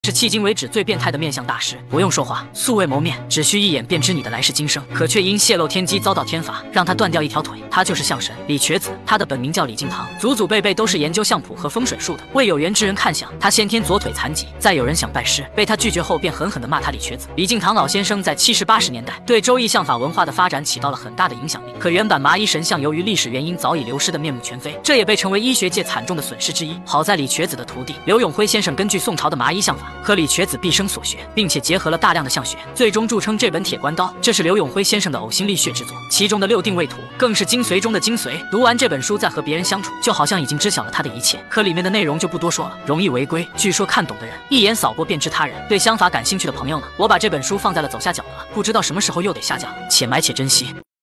是迄今为止最变态的面相大师，不用说话，素未谋面，只需一眼便知你的来世今生。可却因泄露天机遭到天罚，让他断掉一条腿。他就是相神李瘸子，他的本名叫李敬堂，祖祖辈辈都是研究相谱和风水术的。为有缘之人看相，他先天左腿残疾，再有人想拜师，被他拒绝后，便狠狠地骂他李瘸子。李敬堂老先生在70、80年代对周易相法文化的发展起到了很大的影响力。可原版麻衣神像由于历史原因早已流失的面目全非，这也被称为医学界惨重的损失之一。好在李瘸子的徒弟刘永辉先生根据宋朝的麻衣相法和李瘸子毕生所学，并且结合了大量的相学，最终著称这本铁关刀。这是刘永辉先生的呕心沥血之作，其中的6定位图更是精髓中的精髓。读完这本书再和别人相处，就好像已经知晓了他的一切。可里面的内容就不多说了，容易违规。据说看懂的人一眼扫过便知他人。对相法感兴趣的朋友呢，我把这本书放在了左下角的了，不知道什么时候又得下架了，且买且珍惜。